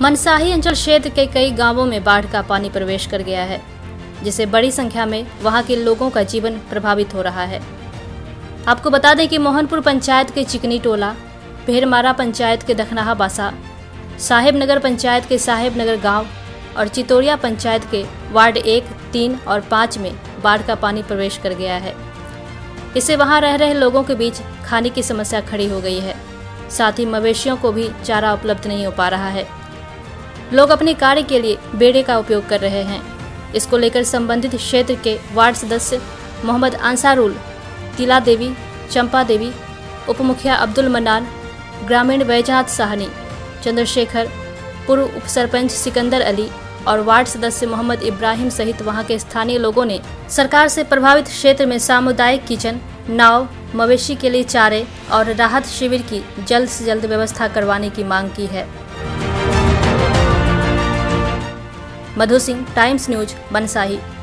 मनसाही अंचल क्षेत्र के कई गांवों में बाढ़ का पानी प्रवेश कर गया है, जिससे बड़ी संख्या में वहां के लोगों का जीवन प्रभावित हो रहा है। आपको बता दें कि मोहनपुर पंचायत के चिकनी टोला, भेरमारा पंचायत के दखनाहा बासा, साहेब नगर पंचायत के साहेब नगर गाँव और चितौड़िया पंचायत के वार्ड 1, 3 और 5 में बाढ़ का पानी प्रवेश कर गया है। इससे वहां रह रहे लोगों के बीच खाने की समस्या खड़ी हो गई है। साथ ही मवेशियों को भी चारा उपलब्ध नहीं हो पा रहा है। लोग अपने कार्य के लिए बेड़े का उपयोग कर रहे हैं। इसको लेकर संबंधित क्षेत्र के वार्ड सदस्य मोहम्मद अंसारुल, तिला देवी, चंपा देवी, उप मुखिया अब्दुल मन्नान, ग्रामीण बैजहात साहनी, चंद्रशेखर, पूर्व उप सरपंच सिकंदर अली और वार्ड सदस्य मोहम्मद इब्राहिम सहित वहां के स्थानीय लोगों ने सरकार से प्रभावित क्षेत्र में सामुदायिक किचन, नाव, मवेशी के लिए चारे और राहत शिविर की जल्द से जल्द व्यवस्था करवाने की मांग की है। Madhu Singh, Times News, Mansahi.